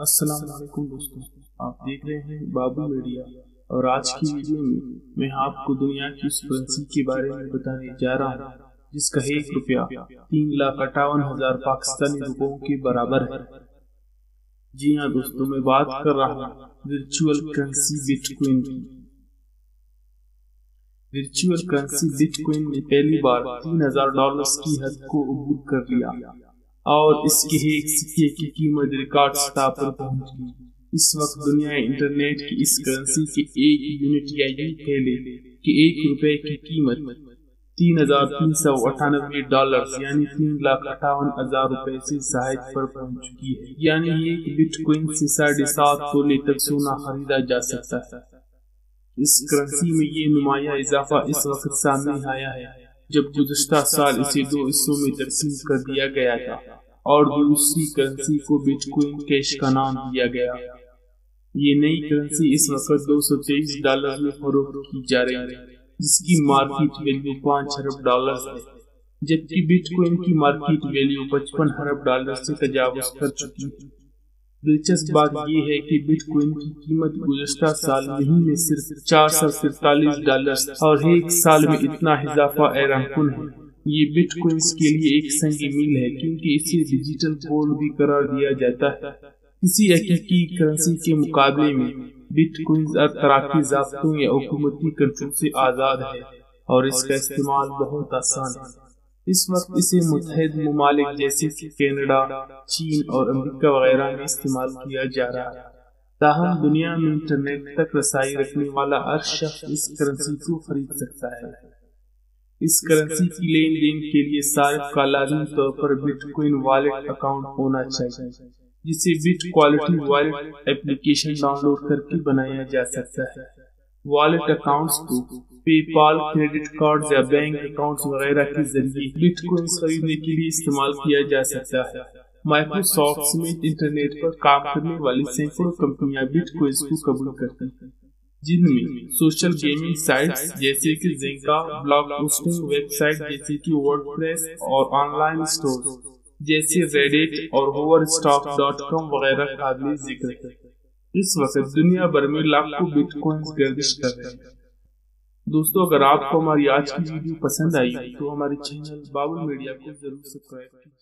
السلام علیکم دوستوں، آپ دیکھ رہے ہیں بابل میڈیا اور آج کی ویڈیو میں آپ کو دنیا کی اس کرنسی کے بارے میں بتانے جا رہا ہوں جس کا 1 روپیہ 3,58,000 پاکستانی روپوں کے برابر ہے۔ جی ہاں دوستوں، میں بات کر رہا ہوں ورچوئل کرنسی بٹ کوئن کی۔ ورچوئل کرنسی بٹ کوئن نے پہلی بار $3,000 کی حد کو عبور کر لیا اور اس کے ایک سکے کی قیمت ریکارڈ سطح پر پہنچ گئی۔ اس وقت دنیا انٹرنیٹ کی اس کرنسی کے ایک یونٹ یا یوں کہہ لے کہ 1 روپے کی قیمت $3,398 یعنی 3,58,000 روپے سے زائد پر پہنچ چکی ہے۔ یعنی ایک بٹ کوئن سے 7.5 تولے تک سونا خریدا جا سکتا ہے۔ اس کرنسی میں یہ نمایاں اضافہ اس وقت سامنے آیا ہے جب گزشتہ سال اسے 2 حصوں میں تقسیم کر دیا گیا تھا اور دوسری کرنسی کو بٹ کوئن کیش کا نام دیا گیا۔ یہ نئی کرنسی اس وقت $223 میں فروخت کی جا رہی ہے جس کی مارکیٹ ویلیو $5 ارب ہے، جبکہ بٹ کوئن کی مارکیٹ ویلیو $55 ارب سے تجاوز کر چکی ہے۔ دلچسپ بات یہ ہے کہ بٹ کوئن کی قیمت گزشتہ سال میں صرف $443 اور ایک سال میں اتنا اضافہ حیران کن ہے۔ یہ بٹ کوئنز کے لیے ایک سنگ میل ہے کیونکہ اسے ڈیجیٹل گولڈ بھی قرار دیا جاتا ہے۔ کسی حقیقی کرنسی کے مقابلے میں بٹ کوئنز تراکی ضابطوں یا حکومتی کنٹرول سے آزاد ہے اور اس کا استعمال بہت آسان ہے۔ اس وقت اسے متحدہ ممالک جیسے کہ کینیڈا، چین اور امریکہ وغیرہ میں استعمال کیا جا رہا ہے۔ تاہم دنیا میں انٹرنیٹ تک رسائی رکھنے والا ہر شخص اس کرنسی کو خرید سکتا ہے۔ اس کرنسی کی لین دین کے لیے صارف کا لازمی طور پر بٹ کوئن والیٹ اکاؤنٹ ہونا چاہیے، جسے bit quality wallet application download کر کے بنایا جا سکتا ہے۔ والیٹ اکاؤنٹس کو پے پال، کریڈٹ کارڈز یا بینک اکاؤنٹس وغیرہ کے ذریعے بٹ کوئنز خریدنے کے لیے استعمال کیا جا سکتا ہے۔ مائیکروسافٹ سمیت انٹرنیٹ پر کام کرنے والی سینکڑوں کمپنیاں بٹ کوئنز کو قبول کرتی ہیں، جن میں سوشل گیمنگ سائٹس جیسے کہ Zynga, blog posting website جیسے کہ ورڈپریس اور آن لائن اسٹورز جیسے ریڈٹ اور overstock.com وغیرہ قابل ذکر ہے۔ اس وقت دنیا بھر میں لاکھوں بٹ کوئنز گردش کر رہے ہیں۔ دوستو، اگر آپ کو ہماری آج کی ویڈیو پسند آئی تو ہمارے چینل بابل میڈیا کو ضرور سبسکرائب کیجیے۔